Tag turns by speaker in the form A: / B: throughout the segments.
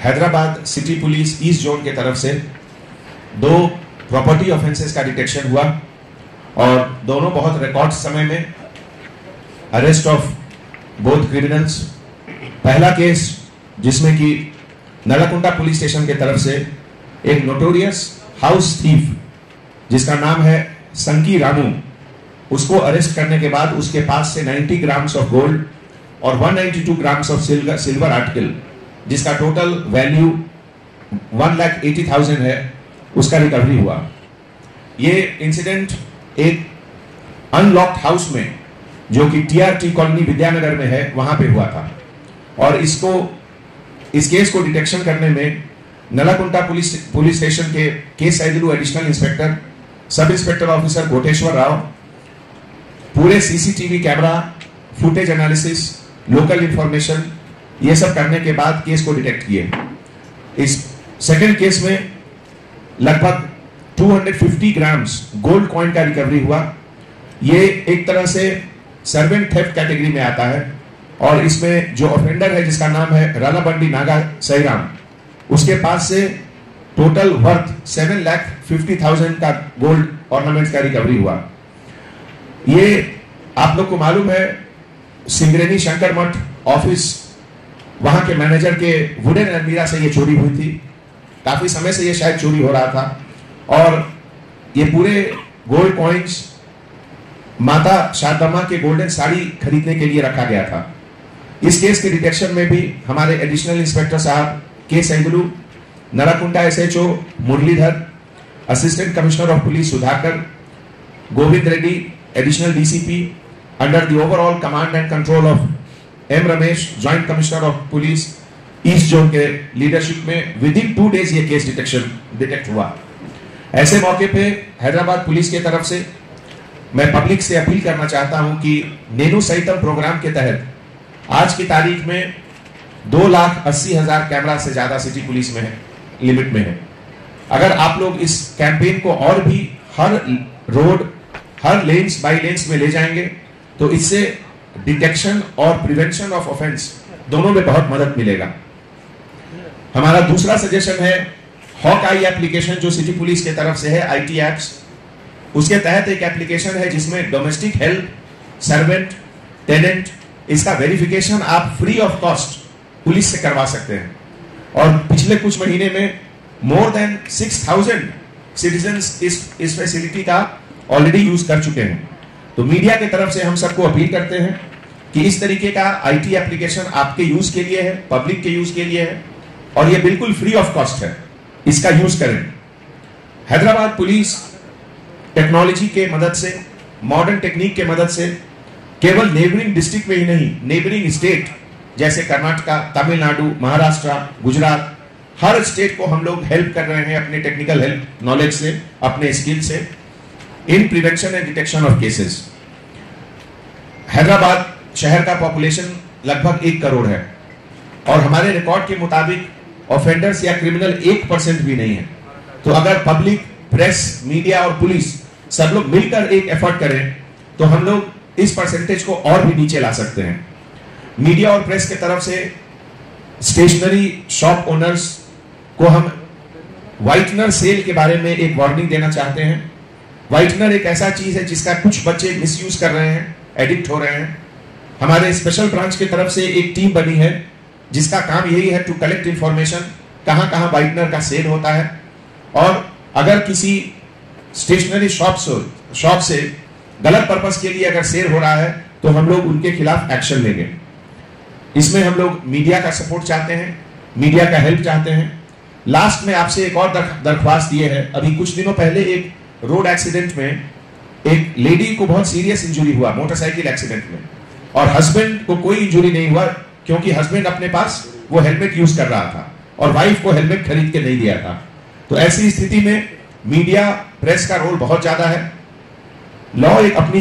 A: Hyderabad city police east zone के तरफ से 2 प्रॉपर्टी ऑफेंसेस का डिटेक्शन हुआ और दोनों बहुत रिकॉर्ड समय में अरेस्ट ऑफ बोथ क्रिमिनल्स। पहला केस जिसमें कि नलाकुंडा पुलिस स्टेशन के तरफ से एक नोटोरियस हाउस थीफ जिसका नाम है संकी रामू, उसको अरेस्ट करने के बाद उसके पास से 90 ग्राम्स ऑफ गोल्ड और 192 ग्राम्स ऑफ सिल्वर आर्टिकल जिसका टोटल वैल्यू 1,80,000 है, उसका रिकवरी हुआ। ये इंसिडेंट एक अनलॉक्ड हाउस में जो कि TRT कॉलोनी विद्यानगर में है वहां पे हुआ था और इस केस को डिटेक्शन करने में नलाकुंडा पुलिस स्टेशन के case Saidulu additional inspector sub inspector officer Koteshwar Rao पूरे CCTV camera footage analysis local information ये सब करने के बाद केस को डिटेक्ट किए। इस सेकंड केस में लगभग 250 ग्राम्स गोल्ड कॉइन का रिकवरी हुआ। ये एक तरह से सर्वेंट थेफ्ट कैटेगरी में आता है और इसमें जो ऑफेंडर है जिसका नाम है रालाबंडी नागा सईराम, उसके पास से टोटल वर्थ 7,50,000 का गोल्ड ऑर्नामेंट्स का रिकवरी हुआ। ये आप लोग को मालूम है सिंगरेनी शंकर मठ ऑफिस वहां के मैनेजर के वुडन अलमीरा से ये चोरी हुई थी। काफी समय से ये शायद चोरी हो रहा था और ये पूरे गोल्ड कॉइन्स माता शारदामा के गोल्डन साड़ी खरीदने के लिए रखा गया था। इस केस के डिटेक्शन में भी हमारे एडिशनल इंस्पेक्टर साहब K Saidulu, Nallakunta SHO Muralidhar, assistant commissioner of police Sudhakar, Govind Reddy additional DCP under the overall command and control of M Ramesh joint commissioner of police east zone के लीडरशिप में विद इन 2 डेज ये केस डिटेक्ट हुआ। ऐसे मौके पे हैदराबाद पुलिस के तरफ से मैं पब्लिक से अपील करना चाहता हूं कि नेनु सहितम प्रोग्राम के तहत आज की तारीख में 2,80,000 कैमरा से ज्यादा सिटी पुलिस में है, लिमिट में है। अगर आप लोग इस कैंपेन को और भी हर रोड हर लेन्स बाई लेन्स में ले जाएंगे तो इससे डिटेक्शन और प्रिवेंशन ऑफ ऑफेंस दोनों में बहुत मदद मिलेगा। हमारा दूसरा सजेशन है हॉक आई एप्लीकेशन जो सिटी पुलिस के तरफ से है IT एप्स, उसके तहत एक एप्लीकेशन है जिसमें डोमेस्टिक हेल्प, सर्वेंट, टेनेंट, इसका वेरिफिकेशन आप फ्री ऑफ कॉस्ट पुलिस से करवा सकते हैं और पिछले कुछ महीने में मोर देन 6,000 सिटीजन्स इस फैसिलिटी का ऑलरेडी यूज कर चुके हैं। तो मीडिया की तरफ से हम सबको अपील करते हैं कि इस तरीके का IT एप्लीकेशन आपके यूज के लिए है, पब्लिक के यूज के लिए है और ये बिल्कुल फ्री ऑफ कॉस्ट है, इसका यूज करें। हैदराबाद पुलिस टेक्नोलॉजी के मदद से, मॉडर्न टेक्निक के मदद से केवल नेबरिंग डिस्ट्रिक्ट में ही नहीं, नेबरिंग स्टेट जैसे कर्नाटका, तमिलनाडु, महाराष्ट्र, गुजरात, हर स्टेट को हम लोग हेल्प कर रहे हैं अपने टेक्निकल हेल्प नॉलेज से, अपने स्किल से in prevention and detection of cases. Hyderabad शहर का पॉपुलेशन लगभग 1 करोड़ है और हमारे रिकॉर्ड के मुताबिक ऑफेंडर्स या क्रिमिनल 1% भी नहीं है। तो अगर पब्लिक, प्रेस, मीडिया और पुलिस सब लोग मिलकर एक एफर्ट करें तो हम लोग इस परसेंटेज को और भी नीचे ला सकते हैं। मीडिया और प्रेस के तरफ से स्टेशनरी शॉप ओनर्स को हम व्हाइटनर सेल के बारे में एक वार्निंग देना चाहते हैं। व्हाइटनर एक ऐसा चीज है जिसका कुछ बच्चे मिसयूज कर रहे हैं, एडिक्ट हो रहे हैं। हमारे स्पेशल ब्रांच की तरफ से एक टीम बनी है जिसका काम यही है टू कलेक्ट इंफॉर्मेशन कहां कहां व्हाइटनर का सेल होता है और अगर किसी स्टेशनरी शॉप से गलत पर्पस के लिए अगर सेल हो रहा है तो हम लोग उनके खिलाफ एक्शन लेंगे। इसमें हम लोग मीडिया का सपोर्ट चाहते हैं, मीडिया का हेल्प चाहते हैं। लास्ट में आपसे एक और दरख्वास्त ये है, अभी कुछ दिनों पहले एक रोड एक्सीडेंट में एक लेडी को बहुत सीरियस इंजरी हुआ मोटरसाइकिल एक्सीडेंट में और हस्बैंड को कोई इंजरी नहीं हुआ क्योंकि हस्बैंड अपने पास वो हेलमेट यूज कर रहा था और वाइफ को हेलमेट खरीद के नहीं दिया था। तो ऐसी स्थिति में मीडिया, प्रेस का रोल बहुत ज्यादा है। लॉ एक अपनी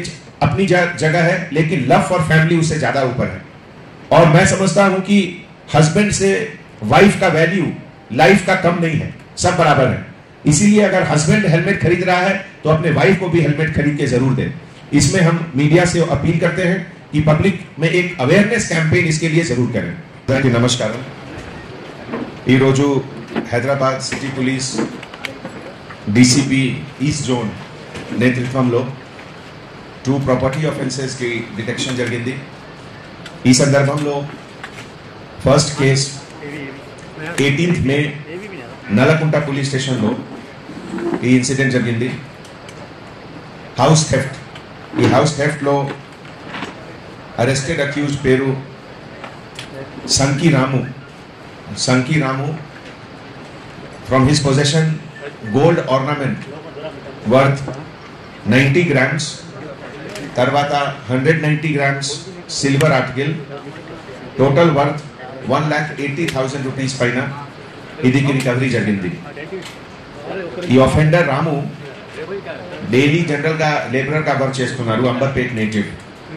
A: जगह है लेकिन लव फॉर फैमिली उससे ज्यादा ऊपर है और मैं समझता हूं कि हस्बैंड से वाइफ का वैल्यू लाइफ का कम नहीं है, सब बराबर है। इसीलिए अगर हस्बैंड हेलमेट खरीद रहा है तो अपने वाइफ को भी हेलमेट खरीद के जरूर दें। इसमें हम मीडिया से अपील करते हैं कि पब्लिक में एक अवेयरनेस कैंपेन इसके लिए जरूर करें। नमस्कार। ఈరోజు Hyderabad city police DCP east zone నేతృత్వంలో 2 ప్రాపర్టీ ఆఫెన్సెస్కి డిటెక్షన్ జరిగింది. ఈ సందర్భంలో first case 18th May Nallakunta police స్టేషన్లో ఈ ఇన్సిడెంట్ జరిగింది. House theft. ఈ హౌస్ థెఫ్ట్లో అరెస్టెడ్ అక్యూజ్డ్ పేరు Sanki Ramu. From his possession gold ornament worth 90 grams, tarvata 190 grams silver article, total worth 1,80,000 rupees paina idiki recovery jarigindi. ఈ ఆఫెండర్ రాము డైలీ జనరల్ గా labourer గా వర్క్ చేస్తున్నారు, అంబర్పేట్ నేటివ్.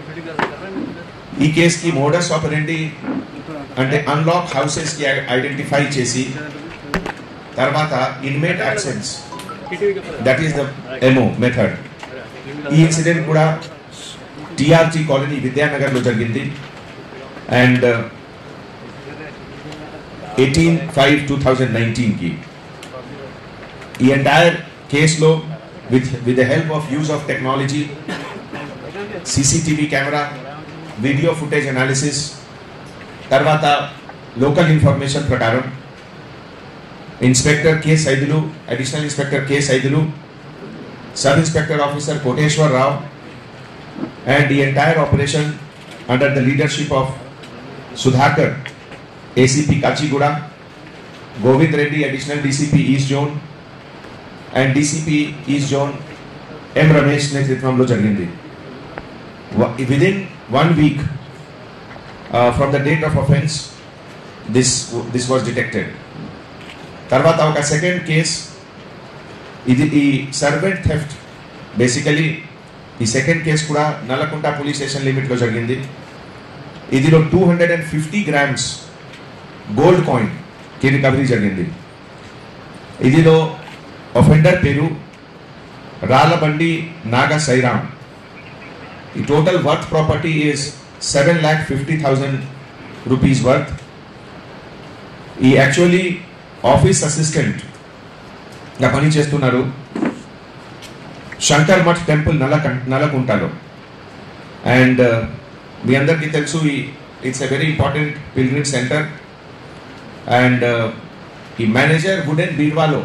A: ఈ కేస్ కి మోడస్ ఆపరెండి అంటే అన్లాక్ హౌసెస్ కి identify చేసి తర్వాత inmate access, that is the MO method. ఈ ఇన్సిడెంట్ కూడా టిఆర్టీ కాలనీ విద్యానగర్ లో జరిగింది అండ్ 18/5/2019 కి. ఈ ఎంటైర్ కేసులో with the help of use of technology, CCTV camera, video footage analysis, తర్వాత లోకల్ ఇన్ఫర్మేషన్ ప్రకారం inspector K Saidulu, additional inspector K Saidulu, sub inspector officer Koteshwar Rao and the entire operation under the leadership of Sudhakar, ACP Kachiguda, Govind Reddy, additional DCP East Zone and DCP East Zone M. Ramesh నేతృత్వంలో జరిగింది. Within 1 week from the date of offense this was detected. తర్వాత ఒక second case, ఇది ఈ servant theft. Basically ఈ second case కూడా Nallakunta police station లిమిట్లో జరిగింది. ఇదిలో 250 grams గోల్డ్ కాయిన్ కి రికవరీ జరిగింది. ఇదిలో ఒఫెండర్ పేరు రాలబండి నాగా సైరామ్. ఈ total worth property is 7,50,000 rupees worth. ఈ యాక్చువల్లీ ఆఫీస్ అసిస్టెంట్ గా పని చేస్తున్నారు శంకర్ మఠ్ టెంపుల్ నల్లకుంటలో. అండ్ మీ అందరికీ తెలుసు it's a very important pilgrim centre. And ఈ మేనేజర్ వుడెన్ బీర్వాలో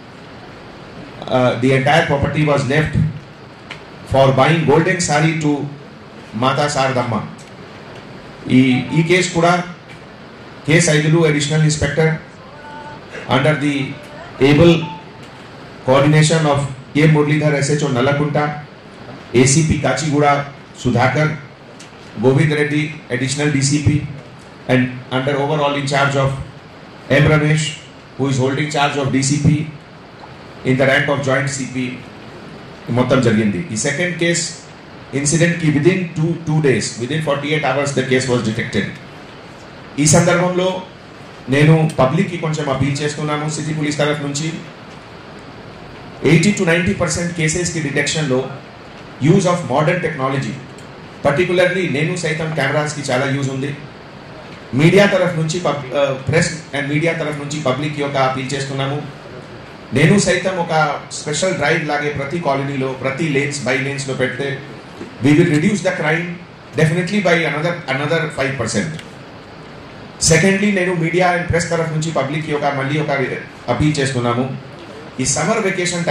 A: the entire property was left far buying golden sari to Mata Sharadamma. ఈ కేసు కూడా K Saidulu, additional inspector under the able coordination of K. Murlidhar SHO Nalakunta, ACP Kachiguda Sudhakar, Govind Reddy additional DCP and under overall in charge of M. Ramesh, who is holding charge of DCP in the rank of joint CP మొత్తం జరిగింది. ఈ second case incident కి within 2 days, within 48 hours the case was detected. ఈ సందర్భంలో నేను పబ్లిక్కి కొంచెం appeal చేస్తున్నాను సిటీ పోలీస్ తరఫు నుంచి. 80 to 90% కేసెస్కి డిటెక్షన్లో use of modern technology, particularly నేను సైతం కెమెరాస్కి చాలా యూజ్ ఉంది. మీడియా తరఫు నుంచి ప్రెస్ అండ్ మీడియా తరఫు నుంచి పబ్లిక్కి ఒక అపీల్ చేస్తున్నాము. నేను సైతం ఒక స్పెషల్ డ్రైవ్ లాగే ప్రతి కాలనీలో, ప్రతి బై లేన్స్లో పెడితే we will reduce the crime definitely by another 5%. Secondly నేను మీడియా అండ్ ప్రెస్ తరఫు నుంచి పబ్లిక్కి మళ్ళీ ఒక అపీల్ చేస్తున్నాము. ఈ సమ్మర్ వెకేషన్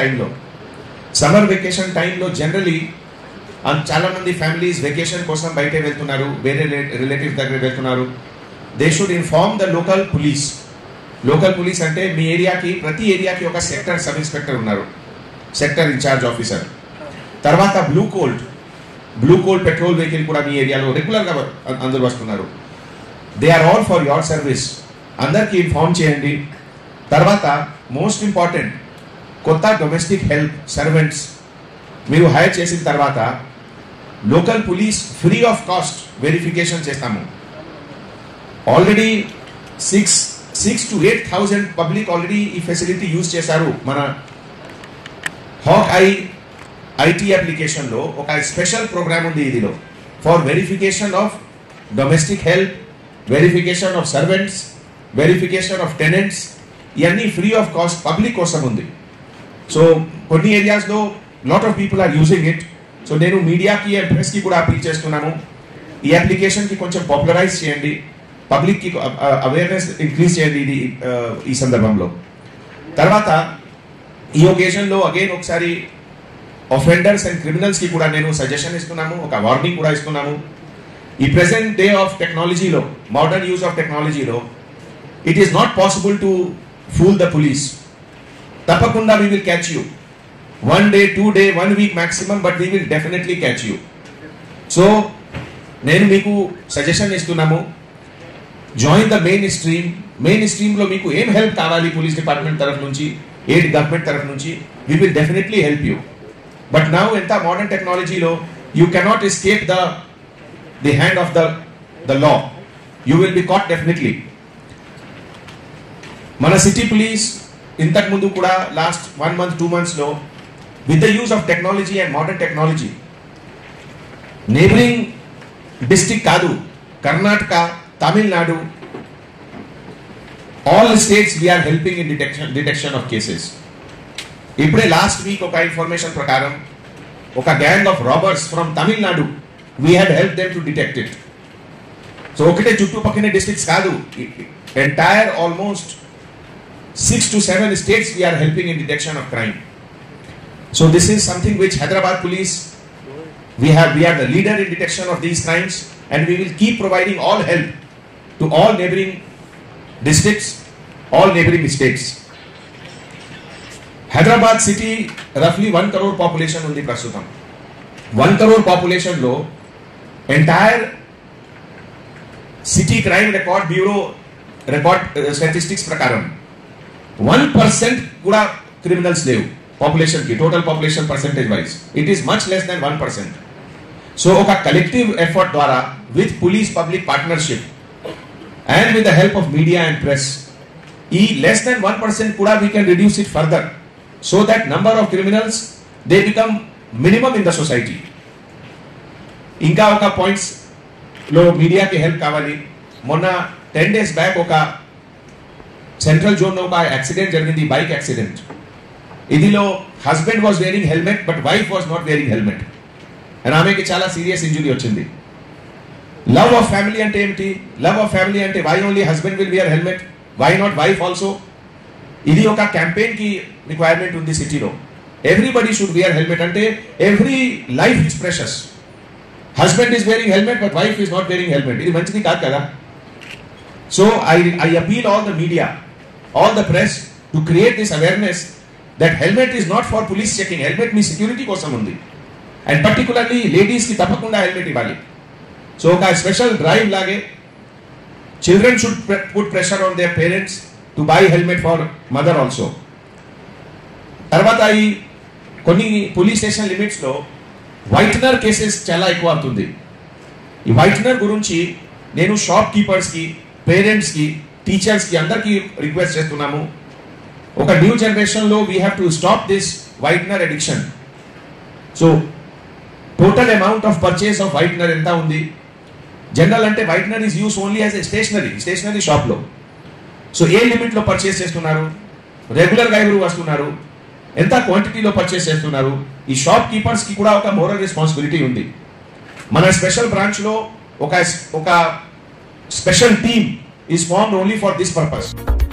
A: టైంలో జనరలీ చాలామంది ఫ్యామిలీస్ వెకేషన్ కోసం బయటే వెళ్తున్నారు, వేరే రిలేటివ్స్ దగ్గర వెళ్తున్నారు. They should inform the local police. Local police అంటే మీ ఏరియాకి, ప్రతి ఏరియాకి ఒక సెక్టర్ సబ్ ఇన్స్పెక్టర్ ఉన్నారు, సెక్టర్ ఇన్ఛార్జ్ ఆఫీసర్. తర్వాత బ్లూ కోల్డ్ పెట్రోల్ వెహికల్ కూడా మీ ఏరియాలో రెగ్యులర్గా అందరూ వస్తున్నారు. They are all for your service. అందరికీ ఇన్ఫార్మ్ చేయండి. తర్వాత మోస్ట్ ఇంపార్టెంట్, కొత్త డొమెస్టిక్ హెల్ప్ సర్వెంట్స్ మీరు హైర్ చేసిన తర్వాత local police free of cost verification చేస్తాము. ఆల్రెడీ 6 to 8,000 పబ్లిక్ ఆల్రెడీ ఈ ఫెసిలిటీ యూజ్ చేశారు. మన హాక్ ఐటీ అప్లికేషన్లో ఒక స్పెషల్ ప్రోగ్రామ్ ఉంది ఇదిలో for verification of domestic help, verification of servants verification of tenants, ఇవన్నీ ఫ్రీ ఆఫ్ కాస్ట్ పబ్లిక్ కోసం ఉంది. సో కొన్ని ఏరియాస్లో lot of people are using it. So నేను మీడియాకి అండ్ ప్రెస్కి కూడా అపీల్ చేస్తున్నాను, ఈ అప్లికేషన్కి కొంచెం పాపులరైజ్ చేయండి, పబ్లిక్కి అవేర్నెస్ ఇంక్రీజ్ చేయండి ఇది ఈ సందర్భంలో. తర్వాత ఈ ఒకేషన్లో అగైన్ ఒకసారి ఆఫెండర్స్ అండ్ క్రిమినల్స్కి కూడా నేను సజెషన్ ఇస్తున్నాము, ఒక వార్నింగ్ కూడా ఇస్తున్నాము. ఈ ప్రెసెంట్ డే ఆఫ్ టెక్నాలజీలో, మోడర్న్ యూజ్ ఆఫ్ టెక్నాలజీలో it is not possible to fool the police. తప్పకుండా we will catch you, 1 day, 2 day, 1 week maximum, but we will definitely catch you. So నేను మీకు సజెషన్ ఇస్తున్నాము, join the main స్ట్రీమ్లో మీకు ఏం help కావాలి police department తరఫు నుంచి, ఎయిడ్ గవర్నమెంట్ తరఫు నుంచి, we will definitely help you. But now ఎంత మోడర్న్ టెక్నాలజీలో you cannot escape the hand of the law, you will be caught definitely. మన సిటీ పోలీస్ ఇంతకు ముందు కూడా లాస్ట్ 1 month 2 monthsలో with the use of technology and modern technology, neighboring district కాదు, Karnataka, Tamil Nadu, all states we are helping in detection of cases. ఇప్పుడే last week ఒక information ప్రకారం ఒక gang of robbers from Tamil Nadu, we had helped them to detect it. So ఒకటే చుట్టుపక్కల districts కాదు, entire almost 6 to 7 states we are helping in detection of crime. So this is something which Hyderabad police, we are the leader in detection of these crimes, and we will keep providing all help to all neighboring districts, all neighboring states. Hyderabad city roughly 1 crore population undi prastutam. 1 crore population lo entire city crime record bureau record statistics prakaram 1% kuda criminals levu. Population ki total population percentage wise it is much less than 1%. So oka collective effort dwara with police public partnership and with the help of media and press, e less than 1% kuda we can reduce it further, so that number of criminals they become minimum in the society. Inka oka points lo media ki help kavali. Monna 10 days back oka central zone lo oka accident jarigindi, bike accident. ఇదిలో husband was wearing helmet but wife was not wearing helmet and ఆమెకి చాలా serious injury వచ్చింది. Love of family అంటే ఏమిటి? Love of family అంటే why only husband will wear helmet, why not wife also? ఇది ఒక campaign కి రిక్వైర్మెంట్ ఉంది సిటీలో. Everybody should wear helmet. అంటే every life is precious. Husband is wearing helmet but wife is not wearing helmet, ఇది మంచిది కాదు కదా. So I appeal all the media, all the press to create this awareness that helmet is not for police checking. Helmet మీ security కోసం ఉంది, and particularly ladies కి తప్పకుండా helmet ఇవ్వాలి. సో ఒక స్పెషల్ డ్రైవ్ లాగే children should put pressure on their parents to buy helmet for mother also. తర్వాత ఈ కొన్ని పోలీస్ స్టేషన్ లిమిట్స్లో వైట్నర్ కేసెస్ చాలా ఎక్కువ అవుతుంది. ఈ వైట్నర్ గురించి నేను షాప్ కీపర్స్కి, పేరెంట్స్కి, టీచర్స్కి అందరికీ రిక్వెస్ట్ చేస్తున్నాము. ఒక న్యూ జనరేషన్లో we have to stop this whitener addiction. So total amount of purchase of whitener ఎంత ఉంది? జనరల్ అంటే whitener is use only as a stationery షాప్లో. సో ఏ లిమిట్లో పర్చేస్ చేస్తున్నారు, రెగ్యులర్గా ఎవరు వస్తున్నారు, ఎంత క్వాంటిటీలో పర్చేస్ చేస్తున్నారు? ఈ షాప్ కీపర్స్కి కూడా ఒక మోరల్ రెస్పాన్సిబిలిటీ ఉంది. మన స్పెషల్ బ్రాంచ్లో ఒక special team is formed only for this purpose.